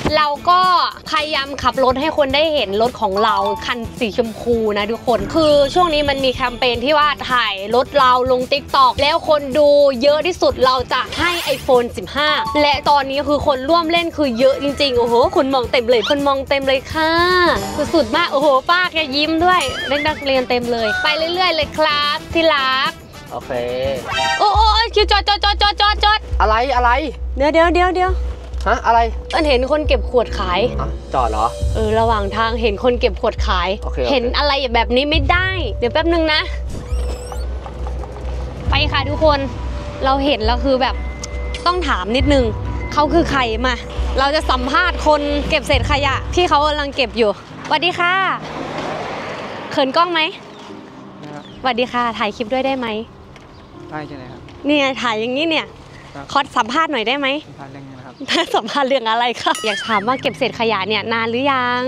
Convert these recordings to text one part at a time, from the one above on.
เราก็พยายามขับรถให้คนได้เห็นรถของเราคันสีชมพูนะทุกคนคือช่วงนี้มันมีแคมเปญที่ว่าถ่ายรถเราลง TikTok แล้วคนดูเยอะที่สุดเราจะให้ iPhone 15 และตอนนี้คือคนร่วมเล่นคือเยอะจริงๆโอ้โหคนมองเต็มเลยคนมองเต็มเลยค่ะสุดๆมากโอ้โหป้าแกยิ้มด้วยนักเรียนเต็มเลยไปเรื่อยๆเลยครับที่รักโอเคโอ้คิวจอดอะไรเดี๋ยวฮะอะไรเห็นคนเก็บขวดขายจอดเหรอระหว่างทางเห็นคนเก็บขวดขายเห็นอะไรแบบนี้ไม่ได้เดี๋ยวแป๊บนึงนะไปค่ะทุกคนเราเห็นแล้วคือแบบต้องถามนิดนึงเขาคือใครมาเราจะสัมภาษณ์คนเก็บเศษขยะที่เขากำลังเก็บอยู่สวัสดีค่ะเขินกล้องไหมสวัสดีค่ะถ่ายคลิปด้วยได้ไหมได้ใช่ไหมครับนี่ถ่ายอย่างนี้เนี่ยขอสัมภาษณ์หน่อยได้ไหมสัมภาษณ์เรื่องนี้นะครับสัมภาษณ์เรื่องอะไรคะอยากถามว่าเก็บเศษขยะเนี่ยนานหรือยัง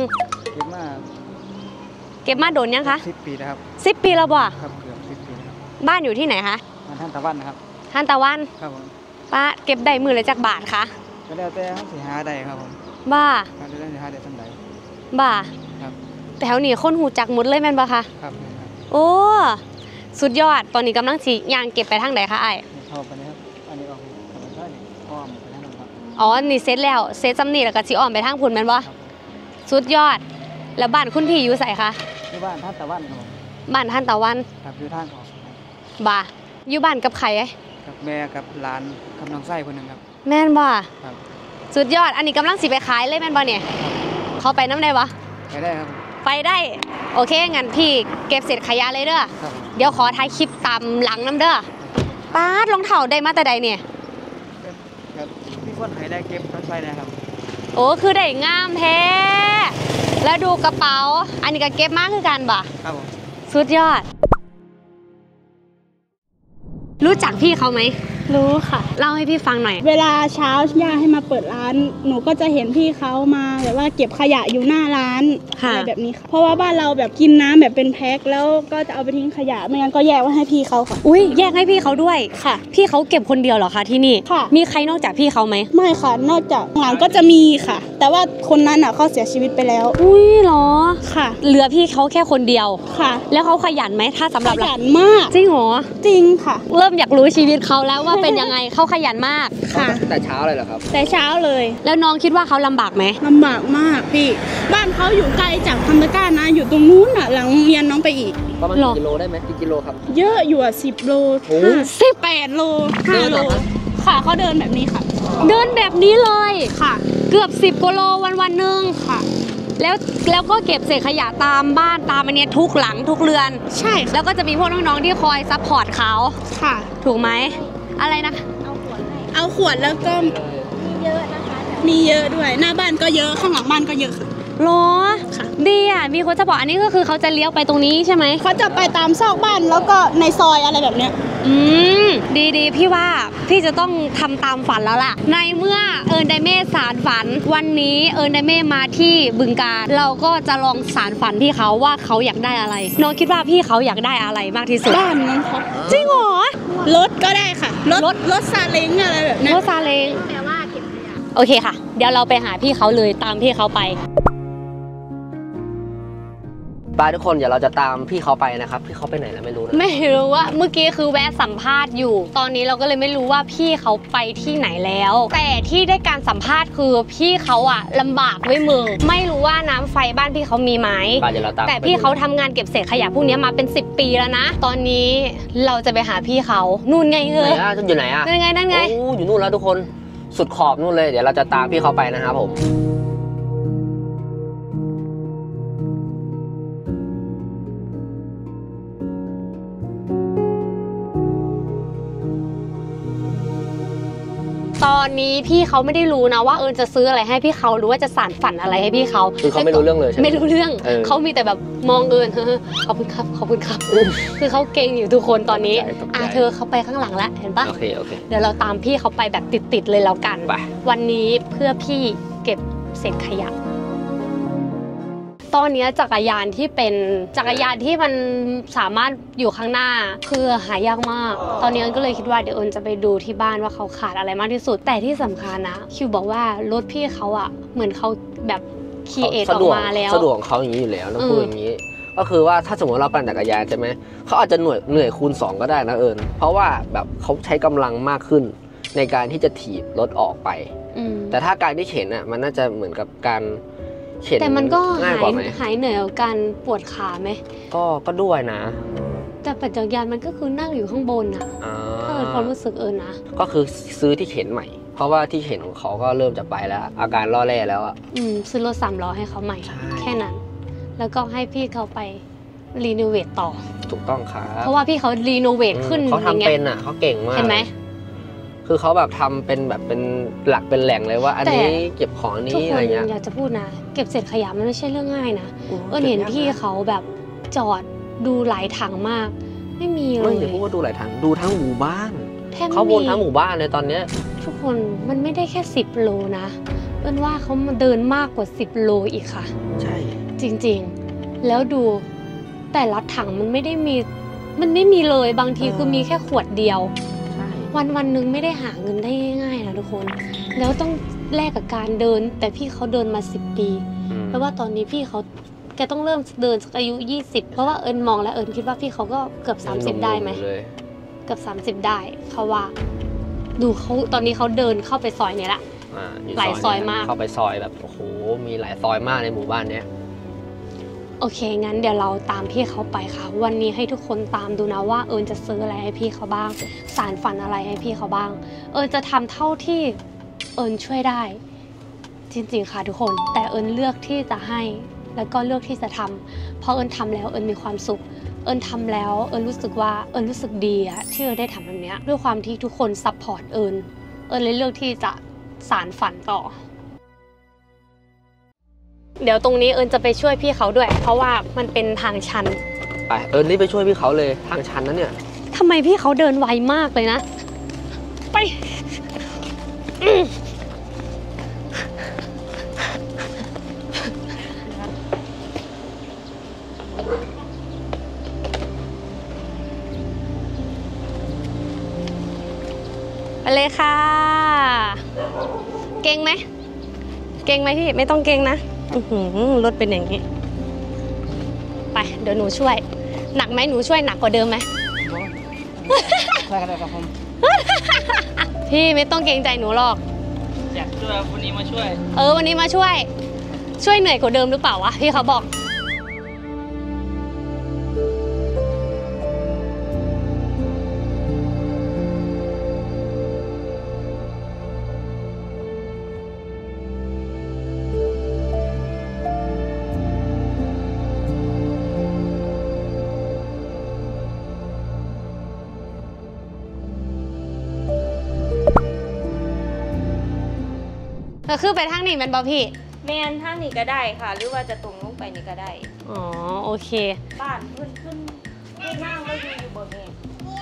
เก็บมาโดนยังคะ 10 ปีแล้วครับ 10 ปีแล้วบ่ครับเกือบ10 ปีครับบ้านอยู่ที่ไหนคะท่านตะวันนะครับท่านตะวันครับผมป้าเก็บได้มือละจักบาทคะก็แล้วแต่สิหาได้ครับผมบ้าก็แล้วแต่สิหาได้สักใดบ้าครับแถวนี้คนหูจักหมดเลยแม่นบ่คะครับโอ้สุดยอดตอนนี้กำลังสิย่างเก็บไปทางไหนคะไอ้เข้าไปนะครับอันนี้ออกธรรมชาติอ้อมไปทางนั้นครับอ๋อนี่เสร็จแล้วเสร็จจำนี่แล้วก็สิอ้อมไปทางพุ่นแม่นบ่สุดยอดแล้วบ้านคุณพี่อยู่ไสคะที่บ้านท่านตะวันครับบ้านท่านตะวันครับอยู่ทางออกบ่าอยู่บ้านกับใครกับแม่กับหลานกับน้องไส้คนนึงครับแม่นบ่ครับสุดยอดอันนี้กำลังสิไปขายเลยแม่นบ่เนี่ยเขาไปน้ำได้บ่ไปได้ครับไปได้โอเคงั้นพี่เก็บเศษขยะเลยเด้อเดี๋ยวขอถ่ายคลิปตามหลังน้ำเด้อป้ารองเท้าได้มาแต่ใดเนี่ยครับพี่คนให้ได้เก็บรถไฟนะครับโอ้คือได้งามแท้แล้วดูกระเป๋าอันนี้ก็เก็บมากคือกันบ่ครับผมสุดยอดรู้จักพี่เขาไหมรู้ค่ะเล่าให้พี่ฟังหน่อยเวลาเช้าย่าให้มาเปิดร้านหนูก็จะเห็นพี่เขามาแบบว่าเก็บขยะอยู่หน้าร้านอะไรแบบนี้ค่ะเพราะว่าบ้านเราแบบกินน้ำแบบเป็นแพ็คแล้วก็จะเอาไปทิ้งขยะไม่งั้นก็แยกไว้ให้พี่เขาค่ะอุ้ยแยกให้พี่เขาด้วยค่ะพี่เขาเก็บคนเดียวเหรอคะที่นี่ค่ะมีใครนอกจากพี่เขาไหมไม่ค่ะนอกจากหลังก็จะมีค่ะแต่ว่าคนนั้นเขาเสียชีวิตไปแล้วอุ้ยเหรอค่ะเหลือพี่เขาแค่คนเดียวค่ะแล้วเขาขยันไหมถ้าสำหรับขยันมากจริงเหรอจริงค่ะเริ่มอยากรู้ชีวิตเขาแล้วว่าเป็นยังไงเขาขยันมากค่ะแต่เช้าเลยเหรอครับแต่เช้าเลยแล้วน้องคิดว่าเขาลำบากไหมลำบากมากพี่บ้านเขาอยู่ไกลจากธรรมก้านะอยู่ตรงนู้นหลังโรงเรียนน้องไปอีกประมาณกี่กิโลได้ไหมกี่กิโลครับเยอะอยู่10 โล18 โล5 โลค่ะเขาเดินแบบนี้ค่ะเดินแบบนี้เลยค่ะเกือบ10 กิโลวันหนึ่งค่ะแล้วก็เก็บเศษขยะตามบ้านตามอันนี้ทุกหลังทุกเรือนใช่แล้วก็จะมีพวกน้องๆที่คอยซัพพอร์ตเขาค่ะถูกไหมอะไรนะเอาขวดแล้วก็มีเยอะนะคะมีเยอะด้วยหน้าบ้านก็เยอะข้างหลังบ้านก็เยอะค่ะหรอค่ะดีอ่ะมีคนซัพพอร์ตอันนี้ก็คือเขาจะเลี้ยวไปตรงนี้ใช่ไหมเขาจะไปตามซอกบ้านแล้วก็ในซอยอะไรแบบเนี้ยดีพี่ว่าพี่จะต้องทำตามฝันแล้วล่ะในเมื่อไดเม่สารฝันวันนี้ไดเม่มาที่บึงกาฬเราก็จะลองสารฝันพี่เขาว่าเขาอยากได้อะไรน้องคิดว่าพี่เขาอยากได้อะไรมากที่สุดบ้านนั้นค่ะจริงเหรอรถก็ได้ค่ะรถซาเล้งอะไรแบบนี้รถซาเล้งแปลว่าเก็บขยะโอเคค่ะเดี๋ยวเราไปหาพี่เขาเลยตามพี่เขาไปทุกคนเดี๋ยวเราจะตามพี่เขาไปนะครับพี่เขาไปไหนแล้วไม่รู้นะไม่รู้ว่าเมื่อกี้คือแวะสัมภาษณ์อยู่ตอนนี้เราก็เลยไม่รู้ว่าพี่เขาไปที่ไหนแล้วแต่ที่ได้การสัมภาษณ์คือพี่เขาอะลำบากด้วยมือไม่รู้ว่าน้ำไฟบ้านพี่เขามีไหมแต่พี่เขาทำงานเก็บเศษขยะพวกนี้มาเป็น10 ปีแล้วนะตอนนี้เราจะไปหาพี่เขานู่นไงไหนอะอยู่ไหนอะนั่นไงโอ้อยู่นู่นแล้วทุกคนสุดขอบนู่นเลยเดี๋ยวเราจะตามพี่เขาไปนะครับผมตอนนี้พี่เขาไม่ได้รู้นะว่าจะซื้ออะไรให้พี่เขาหรือว่าจะสานฝันอะไรให้พี่เขาคือเขาไม่รู้เรื่องเลยใช่ไหมไม่รู้เรื่องเขามีแต่แบบมองขอบคุณครับขอบคุณครับคือเขาเก่งอยู่ทุกคนตอนนี้เธอเขาไปข้างหลังแล้วเห็นปะโอเคเดี๋ยวเราตามพี่เขาไปแบบติดเลยแล้วกันวันนี้เพื่อพี่เก็บเศษขยะตอนนี้จักรยานที่เป็นจักรยานที่มันสามารถอยู่ข้างหน้าคือหายากมากตอนนี้ก็เลยคิดว่าเดี๋ยวเอิญจะไปดูที่บ้านว่าเขาขาดอะไรมากที่สุดแต่ที่สำคัญนะคิวบอกว่ารถพี่เขาอะเหมือนเขาแบบคีเอทออกมาแล้วสะดวกของเขาอย่างนี้อยู่แล้วต้องพูดอย่างนี้ก็คือว่าถ้าสมมติเราปั่นจักรยานใช่ไหมเขาอาจจะเหนื่อยคูณ2ก็ได้นะเอิญเพราะว่าแบบเขาใช้กำลังมากขึ้นในการที่จะถีบรถออกไปแต่ถ้าการที่เข็นอ่ะมันน่าจะเหมือนกับการเข็นแต่มันก็ง่ายกว่าไหมหายเหนื่อยกับการปวดขาไหมก็ด้วยนะแต่ปั่นจักรยานมันก็คือนั่งอยู่ข้างบนอ่ะถ้าความรู้สึกนะก็คือซื้อที่เข็นใหม่เพราะว่าที่เข็นของเขาก็เริ่มจะไปแล้วอาการล่อแร่แล้วอ่ะซื้อรถ3 ล้อให้เขาใหม่แค่นั้นแล้วก็ให้พี่เขาไปรีโนเวทต่อถูกต้องครับเพราะว่าพี่เขารีโนเวทขึ้นเขาทำเป็นอ่ะเขาเก่งมากเห็นไหมคือเขาแบบทำเป็นแบบเป็นหลักเป็นแหล่งเลยว่าอันนี้เก็บของนี้อะไรเงี้ยอยากจะพูดนะเก็บเศษขยะมันไม่ใช่เรื่องง่ายนะเห็นพี่เขาแบบจอดดูหลายถังมากไม่มีเลยไม่ได้พูดว่าดูหลายถังดูทั้งหมู่บ้านเขาวนทั้งหมู่บ้านเลยตอนเนี้ยทุกคนมันไม่ได้แค่10 โลนะว่าเขามาเดินมากกว่า10 โลอีกค่ะใช่จริงๆแล้วดูแต่ละถังมันไม่มีเลยบางทีคือมีแค่ขวดเดียววันนึงไม่ได้หาเงินได้ง่ายๆนะทุกคนแล้วต้องแลกกับการเดินแต่พี่เขาเดินมา10 ปีแปลว่าตอนนี้พี่เขาแกต้องเริ่มเดินสักอายุ20เพราะว่าเอิญมองแล้วเอิญคิดว่าพี่เขาก็เกือบ30ได้ไหมเกือบ30ได้เขาว่าดูเขาตอนนี้เขาเดินเข้าไปซอยนี้ละหลายซอยมากเข้าไปซอยแบบโอ้โหมีหลายซอยมากในหมู่บ้านเนี้ยโอเคงั้นเดี๋ยวเราตามพี่เขาไปค่ะวันนี้ให้ทุกคนตามดูนะว่าเอิญจะซื้ออะไรให้พี่เขาบ้างสารฝันอะไรให้พี่เขาบ้างเอิญจะทำเท่าที่เอิญช่วยได้จริงๆค่ะทุกคนแต่เอิญเลือกที่จะให้แล้วก็เลือกที่จะทำเพราะเอิญทำแล้วเอิญมีความสุขเอิญทำแล้วเอิญรู้สึกว่าเอิญรู้สึกดีอะที่เอิญได้ทำแบบนี้ด้วยความที่ทุกคนซัพพอร์ตเอิญเลยเลือกที่จะสารฝันต่อเดี๋ยวตรงนี้เอิญจะไปช่วยพี่เขาด้วยเพราะว่ามันเป็นทางชันไปเอิญรีบไปช่วยพี่เขาเลยทางชันนั้นเนี่ยทำไมพี่เขาเดินไวมากเลยนะไปเลยค่ะเก่งไหมพี่ไม่ต้องเก่งนะรถเป็นอย่างนี้ไปเดี๋ยวหนูช่วยหนักไหมหนูช่วยหนักกว่าเดิมไหมช่วยกันเลยครับผมพี่ไม่ต้องเกรงใจหนูหรอกอยากช่วยวันนี้มาช่วยวันนี้มาช่วยเหนื่อยกว่าเดิมหรือเปล่าวะพี่เขาบอกก็คือไปทางนี้มันบอพี่แมนทางนี้ก็ได้ค่ะหรือว่าจะตรงลงไปนี่ก็ได้อ๋อโอเคบ้านขึ้นนั่งแล้วอยู่บนนี้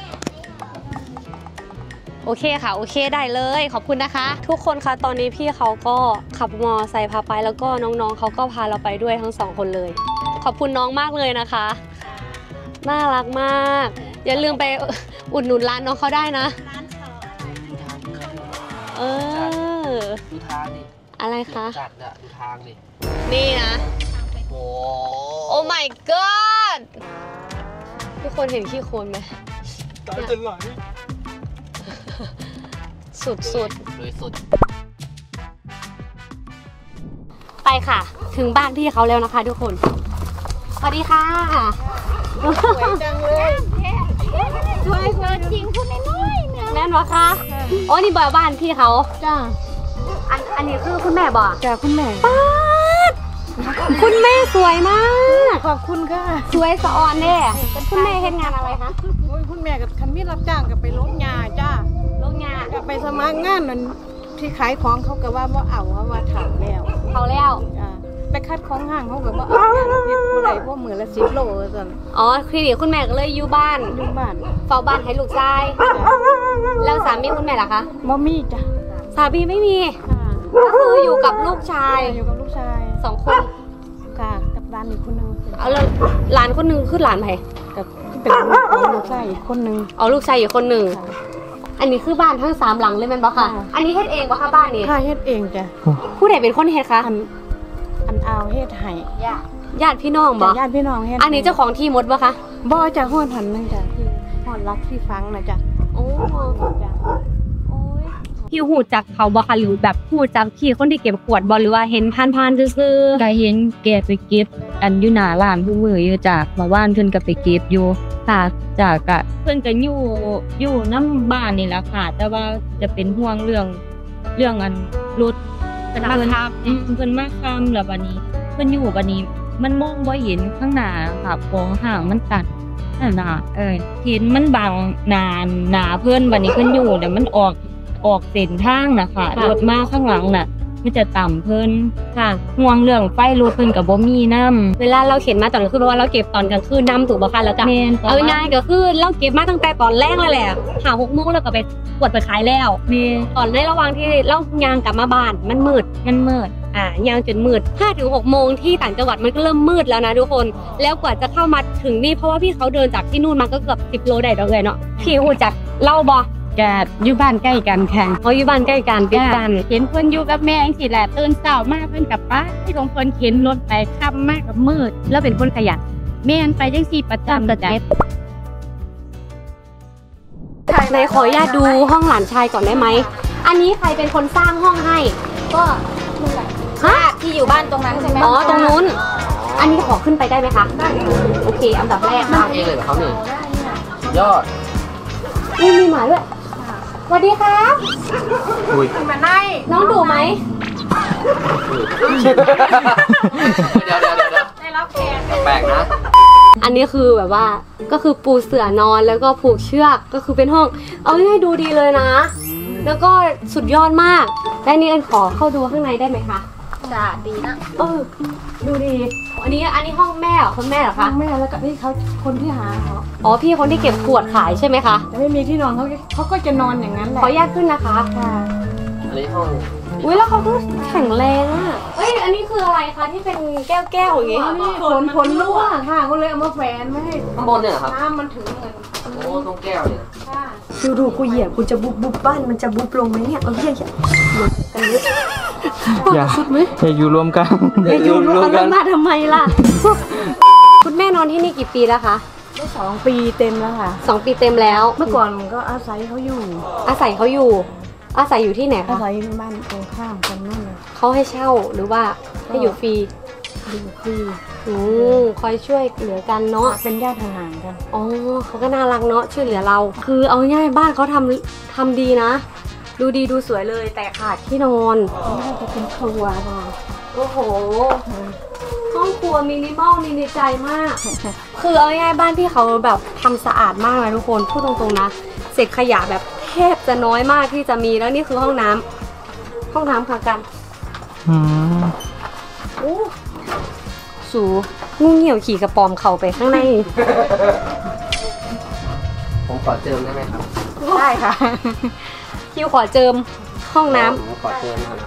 โอเคค่ะโอเคได้เลยขอบคุณนะคะทุกคนคะตอนนี้พี่เขาก็ขับมอไซค์พาไปแล้วก็น้องๆเขาก็พาเราไปด้วยทั้ง2 คนเลยขอบคุณน้องมากเลยนะคะน่ารักมากอย่าลืมไปอุดหนุนร้านน้องเขาได้นะดูทางดิอะไรคะจัดอะดูทางดินี่นะโอ้ my god ทุกคนเห็นขี้โคลนไหมตายจะไหลสุดเลยสุดไปค่ะถึงบ้านพี่เขาแล้วนะคะทุกคนสวัสดีค่ะสวยจังเลยสวยจริงพูดน้อยๆเนี่ยแม่นวะคะโอ้นี่บ่อยบ้านพี่เขาจ้าอันนี้คือคุณแม่บอกจ้าคุณแม่คุณแม่สวยมากขอบคุณค่ะสวยสะออนเด้คุณแม่เฮ็ดงานอะไรคะคุณแม่กับคันมีรับจ้างกับไปลงหญ้าจ้าลงหญ้ากับไปสมัครงานนั่นที่ขายของเขาก็ว่าเอาว่าถามแล้วไปคัดของห้างเขาก็ว่าเฮ็ดบ่ได้พวกมื้อละ10 โลซั่นอ๋อคือนี่คุณแม่ก็เลยอยู่บ้านเฝ้าบ้านให้ลูกชายแล้วสามีคุณแม่ล่ะคะบ่มีจ้ะสามีไม่มีก็คืออยู่กับลูกชาย 2 คนค่ะกับหลร้านอีกคนนึงเอาแล้วหลานคนหนึงคือหลานใครก็เป็นลูกชายอีกคนนึงเอาลูกชายอยู่คนหนึ่งอันนี้คือบ้านทั้ง3 หลังเลยแม่นบ่ค่ะค่ะอันนี้เฮ็ดเองบ่คะบ้านนี้ค่าเฮ็ดเองจ้ะผู้ใดเป็นคนเฮ็ดคะอันเอาเฮ็ดให้ญาติพี่น้องบ่ญาติพี่น้องเฮ็ดอันนี้เจ้าของที่หมดบ่คะบ่จะฮอดหันนึงจ้ะที่ฮอดรักที่ฟังนะจ้ะโอ้จ้ะพี่หูจักเขาบ่คะหรือแบบหูจักพี่คนที่เก็บขวดบ่หรือว่าเห็นผ่านๆซื่อก็เห็นแกไปเก็บอันอยู่หน้าร้านผู้มืออยู่จากมาว่านเพิ่นก็ไปเก็บอยู่ค่ะจากก็เพิ่นก็อยู่น้ำบ้านนี่แหละค่ะ แต่ว่าจะเป็นห่วงเรื่องอันรถๆเป็นเพิ่นครับเพิ่นมาค้ำแล้วบัดนี้เพิ่นอยู่บัดนี้มันมองบ่เห็นข้างหน้าค่ะของห่างมันตัดนั่นน่ะเห็นมันบังหน้าเพิ่นบัดนี้เพิ่นอยู่แต่มันออกเส้นทางน่ะค่ะรถมาข้างหลังน่ะมันจะต่ำเพิ่นค่ะห่วงเรื่องไฟรถเพิ่นก็บ่มีนำเวลาเราเข็นมาตอนกลางคืนเพราะว่าเราเก็บตอนกลางคืนนำถูกบ่คะแล้วก็แม่นเอาง่ายๆก็คือเราเก็บมาตั้งแต่ตอนแรกแล้วแหละ6 โมงแล้วก็ไปกวดไปขายแล้วแม่นตอนในระหว่างที่เรายางกลับมาบ้านมันมืดมันมืดยางจนมืด 5-6 โมงที่ต่างจังหวัดมันก็เริ่มมืดแล้วนะทุกคน แล้วกว่าจะเข้ามาถึงนี่เพราะว่าพี่เขาเดินจากที่นู่นมาก็เกือบ10 โลได้แล้วเลยเนาะพี่หูจักเล่าบ่ก็อยู่บ้านใกล้กันค่ะเขาอยู่บ้านใกล้กันติดกันเห็นเพิ่นอยู่กับแม่จังซี่แหละตื่นเช้ามาเพิ่นกลับป้าที่ของเพิ่นเข็นรถไปค่ำมากกับมืดแล้วเป็นคนขยันแม่นไปจังซี่ประจำจ้ะในขออนุญาตดูห้องหลานชายก่อนได้ไหม อันนี้ใครเป็นคนสร้างห้องให้ ก็ฮะที่อยู่บ้านตรงนั้นใช่ไหมอ๋อตรงนู้น อันนี้ขอขึ้นไปได้ไหมคะ โอเค อันดับแรกสร้างเองเลยเหรอเขาเนี่ยยอดนี่มีหมาด้วยสวัสดีครับอุ้ยมาได้น้องดุไหมเดี๋ยวได้รับแขกแปลกนะอันนี้คือแบบว่าก็คือปูเสื่อนอนแล้วก็ผูกเชือกก็คือเป็นห้อง เอาง่ายๆดูดีเลยนะ แล้วก็สุดยอดมากและนี่อันขอเข้าดูข้างในได้ไหมคะจ้ะดีนะดูดี อันนี้ห้องแม่เหรอคุณแม่เหรอทาคะงแม่แล้วก็นี่เขาคนที่หาเขาอ๋อพี่คนที่เก็บขวดขายใช่ไหมคะแต่ไม่มีที่นอนเขาก็จะนอนอย่างนั้นแหขละออนุญาตขึ้นนะคะค่ะอันนี้ห้องอุ้ยแล้วเขาก็แข็งแรงอ่ะเอ้ยอันนี้คืออะไรคะที่เป็นแก้วอย่างงี้ผลรั่วค่ะก็เลยเอามาแฝนไม่ให้ข้างบนเนี่ยเหรอครับน้ำมันถึงเงินโอ้ตรงแก้วเนี่ยค่ะดูกูเหยียบกูจะบุบบ้านมันจะบุบลงไหมเนี่ยเอาเหี้ยอย่าอยู่รวมกันอยู่รวมกันมาทำไมล่ะ คุณแม่นอนที่นี่กี่ปีแล้วคะได้2 ปีเต็มแล้วค่ะ 2 ปีเต็มแล้วเมื่อก่อนมันก็อาศัยเขาอยู่อาศัยอยู่ที่ไหนอาคะศัยอยู่บ้านตรงข้ามกันนั่นเลยเขาให้เช่าหรือว่าให้อยู่ฟรีอยู่ฟรีคอยช่วยเหลือกันเนาะเป็นญาติห่างๆกันอ๋อเขาก็น่ารักเนาะช่วยเหลือเรา คือเอาง่ายๆบ้านเขาทำดีนะ ดูดีดูสวยเลยแต่ขาดที่นอนน่าจะเป็นครัวค่ะโอ้โห ห้องครัวมินิมอลมินิใจมาก คือเอาง่ายๆบ้านพี่เขาแบบทำสะอาดมากเลยทุกคนพูดตรงๆนะเศษขยะแบบแทบจะน้อยมากที่จะมีแล้วนี่คือห้องน้ำค่ะกันโอ้สูงูเหี่ยวขี่กระปอมเข่าไปข้างในผมขอเจิมได้ไหมครับได้ค่ะคิวขอเจิมห้องน้ำผมขอเจิมหน่อย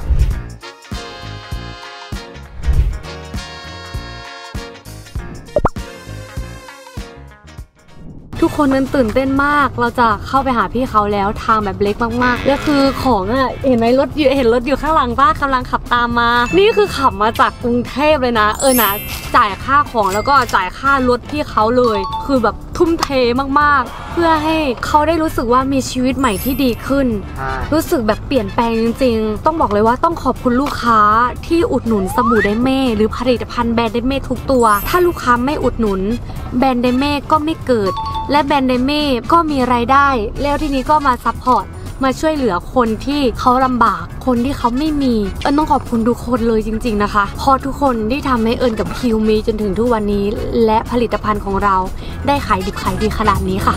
ทุกคนนั้นตื่นเต้นมาก เราจะเข้าไปหาพี่เขาแล้วทางแบบเล็กมากๆแล้วคือของอ่ะเห็นไหมรถอยู่ข้างหลังป้ากำลังขับตามมา นี่คือขับมาจากกรุงเทพเลยนะนะจ่ายค่าของแล้วก็จ่ายค่ารถพี่เขาเลย คือแบบทุ่มเทมากๆ เพื่อให้เขาได้รู้สึกว่ามีชีวิตใหม่ที่ดีขึ้น รู้สึกแบบเปลี่ยนแปลงจริงๆ ต้องบอกเลยว่าต้องขอบคุณลูกค้าที่อุดหนุนสบู่ไดเม่หรือผลิตภัณฑ์แบรนด์ไดเม่ทุกตัว ถ้าลูกค้าไม่อุดหนุนแบรนด์ไดเม่ก็ไม่เกิดและแบรนด์ไดเม่ก็มีรายได้แล้วทีนี้ก็มาซัพพอร์ตมาช่วยเหลือคนที่เขาลำบากคนที่เขาไม่มีต้องขอบคุณทุกคนเลยจริงๆนะคะเพราะทุกคนที่ทำให้กับคิวมีจนถึงทุกวันนี้และผลิตภัณฑ์ของเราได้ขายดิบขายดีขนาดนี้ค่ะ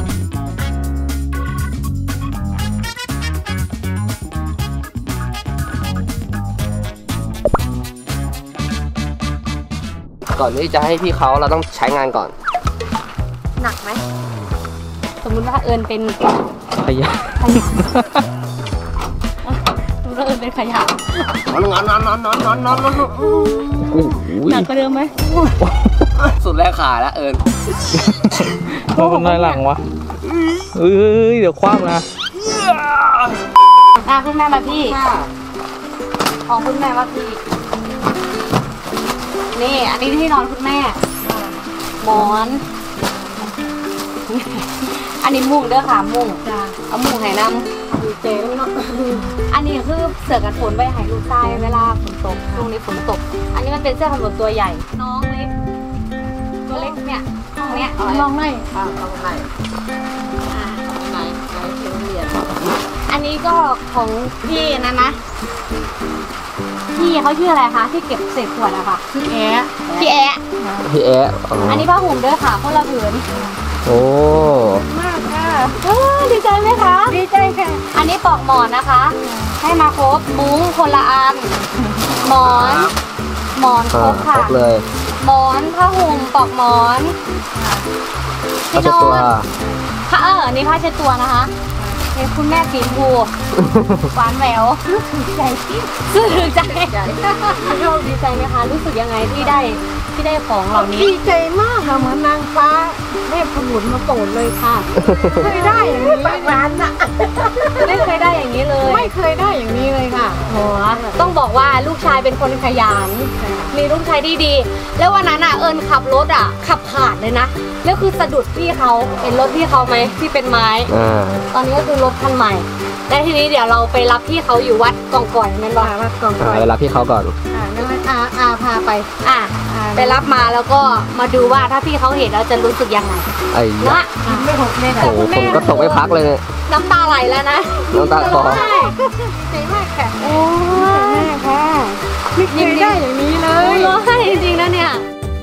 ก่อนที่จะให้พี่เขาเราต้องใช้งานก่อนหนักไหมสมมุติว่าเป็นขยะมว่าเป็นขยะนอนหนักกว่าเดิมไหมสุดแรกขาแล้วเอิญมาเป็นนายหลังวะเอ้ยเดี๋ยวคว้างนะคุณแม่มาพี่ของคุณแม่มาพี่นี่อันนี้ที่นอนคุณแม่หมอนอันนี้มุ้งเด้อค่ะมุ้งเอามุ้งให้นำดีเจแล้วเนาะอันนี้คือเสื้อกันฝนไว้ให้ลูกชายเวลาฝนตกช่วงนี้ฝนตกอันนี้มันเป็นเสื้อกันฝนตัวใหญ่น้องเล็กตัวเล็กเนี่ยห้องเนี้ยน้องไหนอันนี้ก็ของพี่นะพี่เขาชื่ออะไรคะที่เก็บเศษขวดอะค่ะพี่แอะพี่แอะอันนี้ผ้าห่มด้วยค่ะคนละผืนโอ้มากค่ะดีใจไหมคะดีใจค่ะอันนี้ปลอกหมอนนะคะ ให้มาครบมุ้งคนละอันหมอนครบค่ะเลยหมอนผ้าห่มปลอกหมอนที่นอนผ้าอันนี้ผ้าเช็ดตัวนะคะเป็นคุณแม่สีชมพูหวานแหววดีใจซื่อใจดีใจไหมคะรู้สึกยังไงที่ได้ของเหล่านี้ดีใจมากค่ะเหมือนนางฟ้าแม่ผุนมาโปรดเลยค่ะเคยได้อย่างนี้ปากร้านน่ะไม่เคยได้อย่างนี้เลยไม่เคยได้อย่างนี้เลยค่ะโหต้องบอกว่าลูกชายเป็นคนขยันมีลูกชายดีๆแล้ววันนั้นเอิญขับรถขับผ่านเลยนะแล้วคือสะดุดพี่เขาเห็นรถพี่เขาไหมที่เป็นไม้ตอนนี้ก็คือรถคันใหม่และทีนี้เดี๋ยวเราไปรับพี่เขาอยู่วัดกองก่อยนั่นว่าวัดกองก่อยไปรับพี่เขาก่อนนั่นพาไปไปรับมาแล้วก็มาดูว่าถ้าพี่เขาเห็นแล้วจะรู้สึกยังไงนะไม่หกเลยค่ะผมก็ตกไม่พักเลยน้ำตาไหลแล้วนะน้ำตาคลอใจมากค่ะโอ้แม่ค่ะไม่เคยได้อย่างนี้เลยร้องไห้จริงๆนะเนี่ย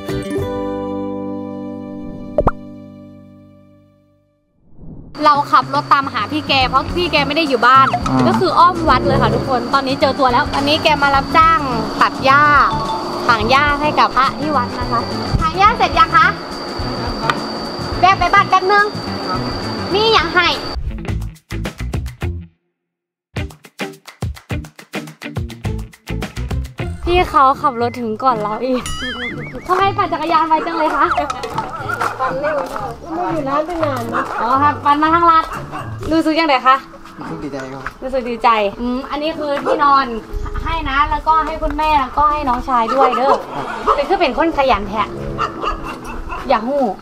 เราขับรถตามหาพี่แกเพราะพี่แกไม่ได้อยู่บ้านก็คืออ้อมวัดเลยค่ะทุกคนตอนนี้เจอตัวแล้วอันนี้แกมารับจ้างตัดหญ้าถางหญ้าให้กับพระที่วัดนะคะถางหญ้าเสร็จยังคะแวะไปบ้านแป๊บนึงมีอย่างให้พี่เขาขับรถถึงก่อนเราอีกทำไมปั่นจักรยานไวจังเลยคะปั่นเร็วไม่อยู่ร้านตั้งนานนะอ๋อครับปั่นมาทั้งร้านรู้สึกยังไงคะดีใจครับรู้สึกดีใจอันนี้คือที่นอนให้นะแล้วก็ให้คุณแม่แล้วก็ให้น้องชายด้วยเด้อเป็นคนขยันแท้อย่าหู้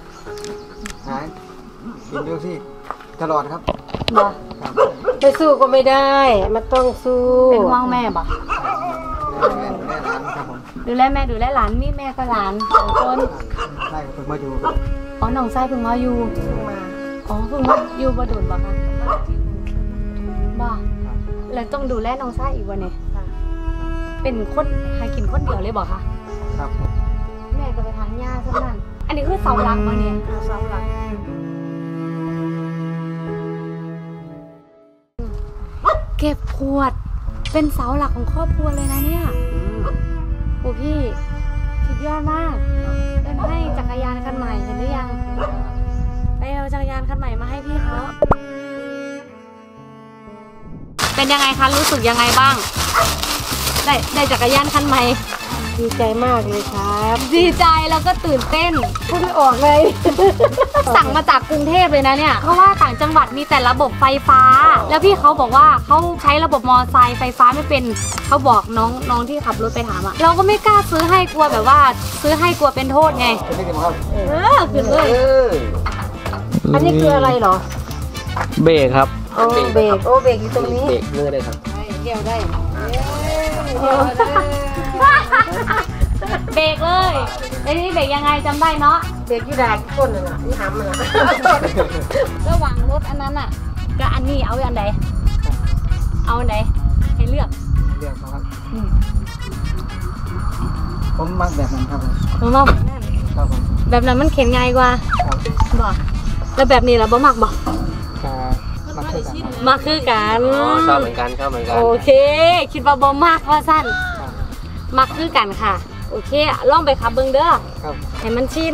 กินดูสิตลอดครับไปสู้ก็ไม่ได้มันต้องสู้เป็นห่วงแม่ปะดูแลแม่ดูแลหลานนี่แม่ก็หลาน2 คนใช่เพิ่งมาอยู่อ๋อน้องชายเพิ่งมาอยู่อ๋อเพิ่งมาอยู่บ่โดนบ่คะบ่แล้วต้องดูแลน้องชายอีกวันเนี่ยเป็นคนหากินคนเดียวเลยบ่คะครับแม่ก็ไปทางหญ้าสักนั่นอันนี้คือเสาหลักมาเนี่ยเสาหลักเก็บขวดเป็นเสาหลักของครอบครัวเลยนะเนี่ยโอ้พี่สุดยอดมากเป็นให้จักรยานคันใหม่เห็นหรือยังไปเอาจักรยานคันใหม่มาให้พี่เขาเป็นยังไงคะรู้สึกยังไงบ้างได้จักรยานคันใหม่ดีใจมากเลยครับดีใจแล้วก็ตื่นเต้นพูดไม่ออกเลยสั่งมาจากกรุงเทพเลยนะเนี่ยเพราะว่าต่างจังหวัดมีแต่ระบบไฟฟ้าแล้วพี่เขาบอกว่าเขาใช้ระบบมอเตอร์ไซค์ไฟฟ้าไม่เป็นเขาบอกน้องที่ขับรถไปถามเราก็ไม่กล้าซื้อให้กลัวแบบว่าซื้อให้กลัวเป็นโทษไงขึ้นเลยอันนี้คืออะไรเหรอเบรกครับเบรกเบรกอยู่ตรงนี้เบรกมือได้ครับเกี่ยวได้เบรกเลยไอ้นี่เบรกยังไงจำได้เนาะเบรกยูดาที่ก้นน่ะที่ทำมันระหว่างรถอันนั้นอ่ะกับอันนี้เอาอันใดเอาอันใดให้เลือกครับผมมักแบบนั้นครับผมมักแบบนั้นแบบนั้นมันเข็นง่ายกว่าบ่แล้วแบบนี้ล่ะบ่มักบ่มาคือกันชอบเหมือนกันโอเคคิดว่าบ่มากว่าสั้นมาคือกันค่ะโอเคลองไปขับเบิ้งเด้อให้มันชิน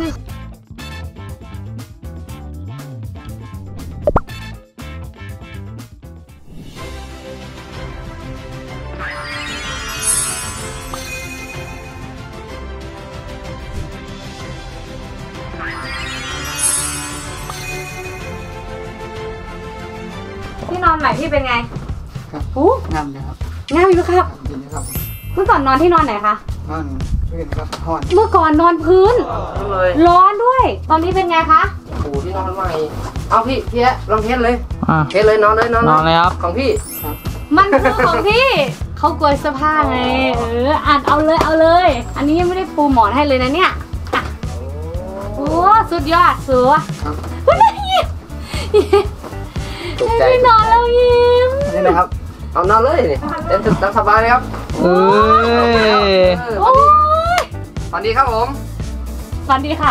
ม่พี่เป็นไงครับอู้งามเลยครับงามอยู่ครับดีนะครับเมื่อก่อนนอนที่นอนไหนคะนอนพื้นครับห่อนเมื่อก่อนนอนพื้นเลยร้อนด้วย ตอนนี้เป็นไงคะปูที่นอนใหม่เอาพี่เทียลองเทสเลยอ่ะเทสเลยนอนเลยนอนนอนเลยครับของพี่มันคือของพี่เขากลัวเสื้อผ้าไงอ่านเอาเลยเอาเลย อันนี้ยังไม่ได้ปูหมอนให้เลยนะเนี่ยอ่ะโอ้สุดยอดสัวครับวันนี้ยิ้มถูกใจไม่นอนแล้วยิ้มนี่นะครับเอานอนเลยนี่เต็มตามสบายเลยครับเอ้ยโอ้ยสวัสดีครับผมสวัสดีค่ะ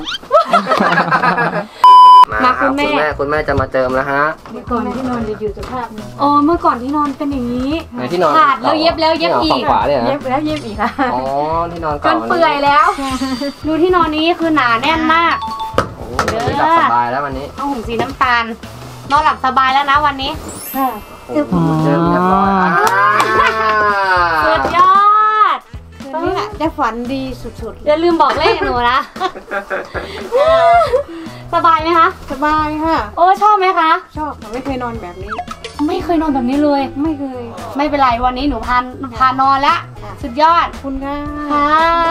มาคุณแม่คุณแม่จะมาเจิมแล้วฮะเมื่อก่อนที่นอนจะอยู่สภาพนี้อ๋อเมื่อก่อนที่นอนเป็นอย่างนี้ไหนที่นอนขาดแล้วเย็บแล้วเย็บอีฝั่กงขวาเนี่ยนะเย็บแล้วเย็บอีกค่ะอ๋อที่นอนจเก่านเปื่อยแล้ว ดูที่นอนนี้คือหนาแน่นมากโอ้ยวันนี้หลับสบายแล้ววันนี้เอาห่มสีน้ำตาล นอนหลับสบายแล้วนะวันนี้ค่ะโอ้โหเจิมเรียบร้อยสุดยอดคืนนี้จะฝันดีสุดอย่าลืมบอกเลขหนูนะ สบายไหมคะๆ สบายค่ะโอ้ชอบไหมคะชอบค่ะไม่เคยนอนแบบนี้ไม่เคยนอนแบบนี้เลยไม่เคยไม่เป็นไรวันนี้หนูพานอนแล้ว สุดยอดคุณค่ะค่ะ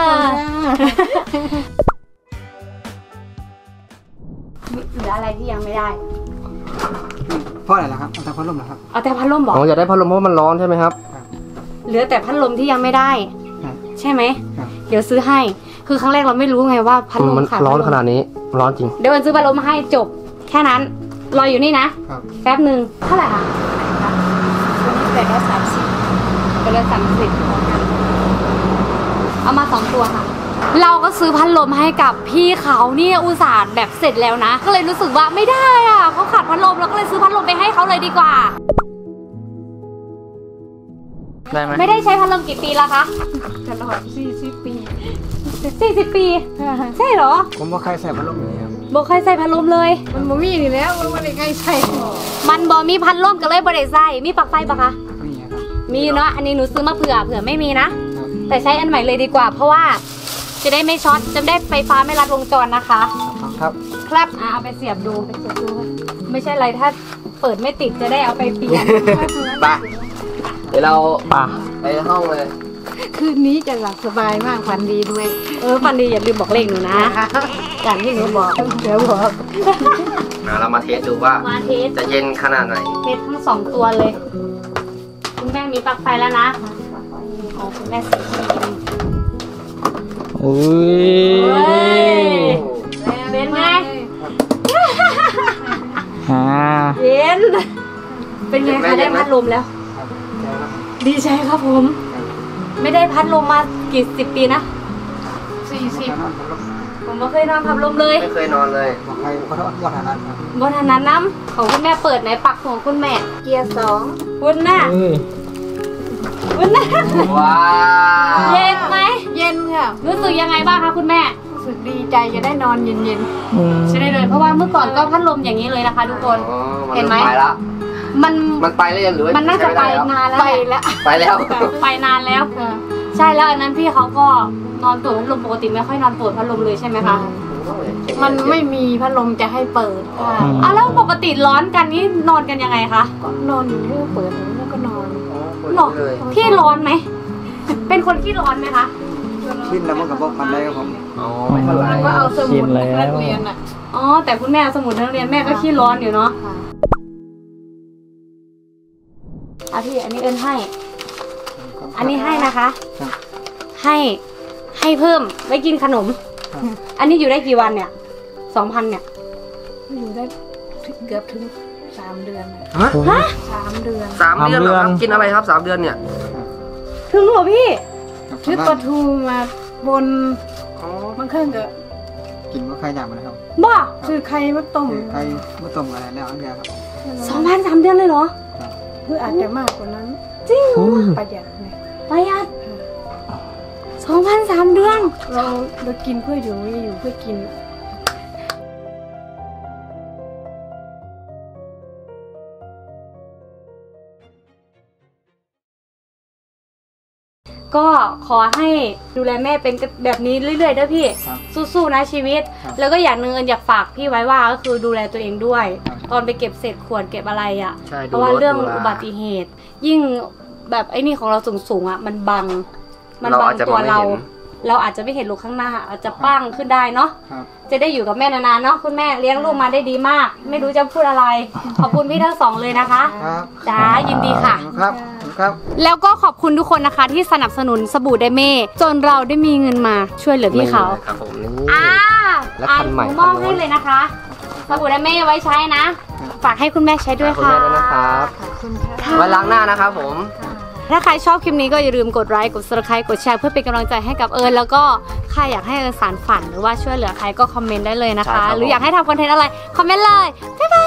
เหลืออะไรที่ยังไม่ได้เพราะอะไรล่ะครับเอาแต่พัดลมเหรอครับเอาแต่พัดลมบอกอ๋ออยากได้พัดลมเพราะมันร้อนใช่ไหมครับเหลือแต่พัดลมที่ยังไม่ได้ครับใช่ไหมครับเดี๋ยวซื้อให้ คือครั้งแรกเราไม่รู้ไงว่าพัดลมมันขาดร้อนพัดลมขนาดนี้ร้อนจริงเดี๋ยววันซื้อพัดลมมาให้จบ แค่นั้น รออยู่นี่นะครับแป๊บหนึ่งเท่าไหร่คะวันนี้แต่ละ30 ไปเลย30เอามา2ตัวค่ะ เราก็ซื้อพัดลมให้กับพี่เขาเนี่ยอุตส่าห์แบบเสร็จแล้วนะ ก็เลยรู้สึกว่าไม่ได้อ่ะเขาขาดพัดลมเราก็เลยซื้อพัดลมไปให้เขาเลยดีกว่าได้ไหมไม่ได้ใช้พัดลมกี่ปีแล้วคะตลอด40 ปี 40 ปีใช่เหรอผมว่าใครใส่พัดลมอย่างนี้ครับบอกเคยใส่พัดลมเลยมันบ่มีนี่แล้วมันไม่ได้ใกล้ใส่มันบอมีพัดลมก็เลยบริใส่มีปลั๊กไฟปะคะนี่ครับมีเนาะอันนี้หนูซื้อมาเผื่อไม่มีนะครับแต่ใช้อันใหม่เลยดีกว่า เพราะว่าจะได้ไม่ช็อตจะได้ไฟฟ้าไม่รัดวงจรนะคะครับครับเอาไปเสียบดูไม่ใช่อะไรถ้าเปิดไม่ติดจะได้เอาไปเปลี่ยนไปเดี๋ยวเราป่ะไปห้องเลยคืนนี้จะหลับสบายมากฝันดีด้วยฟันดีอย่าลืมบอกเลขหนูนะอย่างที่หนูบอกเดี๋ยวบอกเรามาเทสดูว่ามาเทสจะเย็นขนาดไหนเทสทั้ง2 ตัวเลย คุณแม่มีปลั๊กไฟแล้วนะอ๋อคุณแม่สีเขียวอุ้ยเป็นไงอ่าเย็น เป็นไงคะได้พัดลมแล้วครับดีใจครับผม ไม่ได้พัดลมมากี่10 ปีนะ 40 ผมไม่เคยนอนพัดลมเลยไม่เคยนอนเลยบอกใครก็ต้องวัดฐานะครับบนฐานั้นน้ำของคุณแม่เปิดไหนปักของคุณแม่เกียร์คุณน่ะเอ้ยคุณน่ะว้าวเย็นไหม 2 เย็นค่ะรู้สึกยังไงบ้างคะคุณแม่รู้สึกดีใจจะได้นอนเย็นอืมใช่เลยเพราะว่าเมื่อก่อนก็พัดลมอย่างนี้เลยนะคะ ทุกคนอ๋อเห็นไหมไปแล้วมันมันไปแล้วหรือว่ามันน่าจะไปใช้ม่ด้นานๆแล้วไปแหละแล้วไปแล้วไปนานแล้ว ใช่แล้วอันนั้นพี่เขาก็นอนเปิดพัดลมปกติไม่ค่อยนอนเปิดพัดลมเลยใช่ไหมคะมันไม่มีพัดลมจะให้เปิดค่ะอ่ะแล้วปกติร้อนกันนี่นอนกันยังไงคะก็นอนอยู่เรื่อยเปิดแล้วก็นอนหรอเลยพี่ร้อนไหม เป็นคนขี้ร้อนไหมคะขึ้นแล้วมันกับบอกปันได้ครับผมอ๋อไม่เท่าไหร่ก็เอาสมุดชินแล้วนักเรียนอ่ะอ๋อแต่คุณแม่เอาสมุดนักเรียนแม่ก็ขี้ร้อนอยู่เนาะค่ะอ่ะพี่อันนี้เอิญให้ อันนี้ให้นะคะครับให้เพิ่มไว้กินขนมครับอันนี้อยู่ได้กี่วันเนี่ย2,000เนี่ยอยู่ได้เกือบถึง3 เดือนอะฮะ 3 เดือน 3 เดือนเหรอครับ 3 เดือนกินอะไรครับ3 เดือนเนี่ยถึงเหรอพี่ซื้อปลาทูมาบนอ๋อบางเครื่องก็กินว่าใครอยากมานะครับบ้าซื้อไข่มาต้มใครมาต้มอะไรแล้วอันเดียวครับ 2,000 3 เดือนเลยเหรอเพื่ออาจจะมากกว่านั้นจริงเหรอประหยัดไงประหยัด2,000 3 เดือนเรากินเพื่ออยู่ไม่อยู่เพื่อกินก็ขอให้ดูแลแม่เป็นแบบนี้เรื่อยๆด้วยพี่ครับสู้ๆนะชีวิตครับแล้วก็อย่างหนึ่งอยากฝากพี่ไว้ว่าก็คือดูแลตัวเองด้วยครับตอนไปเก็บเศษขวดเก็บอะไรอ่ะใช่เพราะว่าเรื่องดูรถดูลาอุบัติเหตุ ยิ่งแบบไอ้นี่ของเราสูงๆอ่ะมันบังเราบัอาจจะตัวมองไม่เราเห็นเราอาจจะไม่เห็นลูกข้างหน้าอาจจะปั้งขึ้นได้เนาะครับจะได้อยู่กับแม่นานๆเนาะคุณแม่เลี้ยงลูกมาได้ดีมาก ไม่รู้จะพูดอะไร ขอบคุณพี่ทั้งสองเลยนะคะครับจ้ายินดีค่ะครับครับแล้วก็ขอบคุณทุกคนนะคะที่สนับสนุนสบู่ไดเม่จนเราได้มีเงินมาช่วยเหลือพี่เขานี่ครับผมนี่ และอ่าคันใหม่หนูมอบคันโน้นให้เลยนะคะสบู่ไดเม่ไว้ใช้นะ ฝากให้คุณแม่ใช้ด้วยคุณค่ะแม่ด้วยนะครับขอบคุณค่ะไว้ล้างหน้านะครับผมถ้าใครชอบคลิปนี้ก็อย่าลืมกดไลค์กด subscribe กดแชร์เพื่อเป็นกำลังใจให้กับเอิญแล้วก็ใครอยากให้เอิญสารฝันหรือว่าช่วยเหลือใครก็คอมเมนต์ได้เลยนะใช่คะครับหรืออยากให้ทำคอนเทนต์อะไรคอมเมนต์เลยบ๊ายบาย